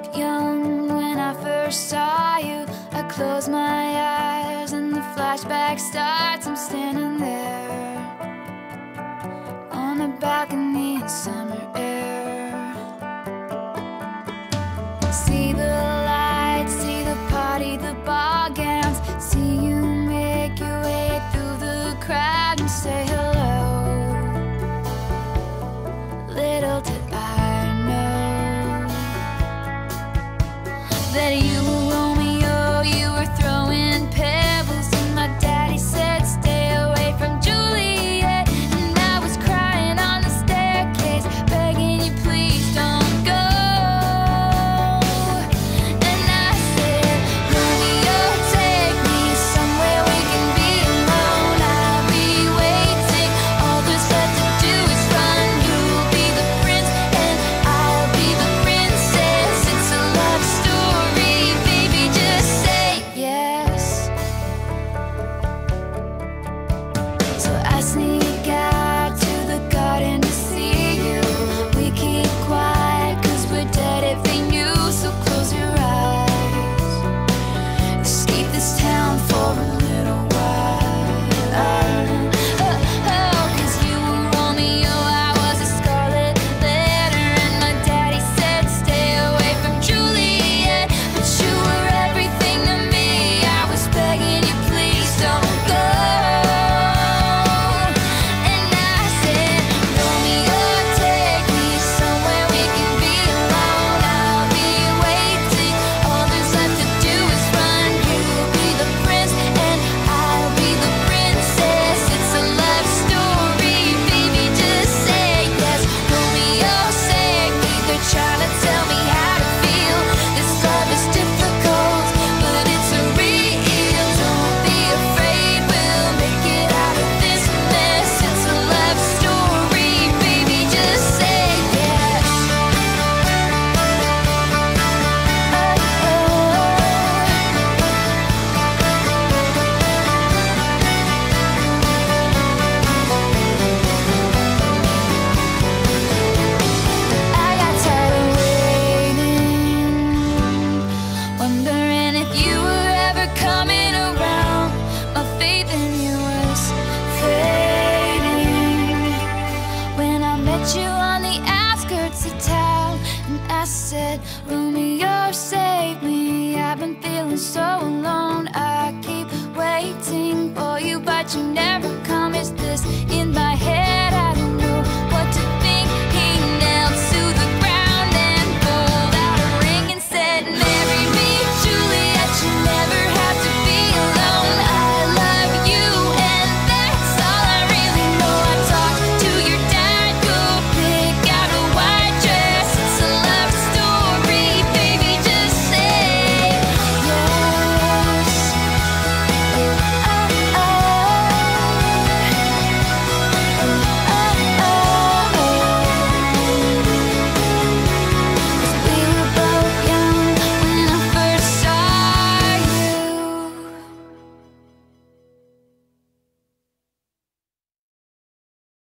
young when I first saw you. I close my eyes and the flashback starts. I'm standing there on a balcony in summer air. See the lights, see the party, the ball gowns. See you make your way through the crowd and say hello. Little did I know that you were Romeo, you were throwing pebbles, and my daddy said stay away from Juliet. And I was crying on the staircase, begging you please don't go. And I said, Romeo, take me somewhere we can be alone. I'll be waiting, all there's left to do is run. You'll be the prince and I'll be the princess. It's a love story, baby, just say yes. So I sneak out to the garden to see you. We keep quiet cause we're dead if they knew. So close your eyes, escape this town for a little while. Cause you were Romeo, I was a scarlet letter, and my daddy said stay away from Juliet. But you were everything to me, I was begging you please don't go. And I said, Romeo, take me somewhere we can be alone. I'll be waiting, all there's left to do is run. You'll be the prince and I'll be the princess. It's a love story, baby, just say yes. Romeo, save me, they're trying to tell me how to feel. This love is difficult, but it's a real. Don't be afraid, we'll make it out of this mess. It's a love story, baby, just say yes. I got tired of waiting, wondering if you were ever coming around. My faith in you was fading when I met you on the outskirts of town. And I said, Romeo, save me, I've been feeling so alone. I keep waiting for you, but you never come. Is this in my head?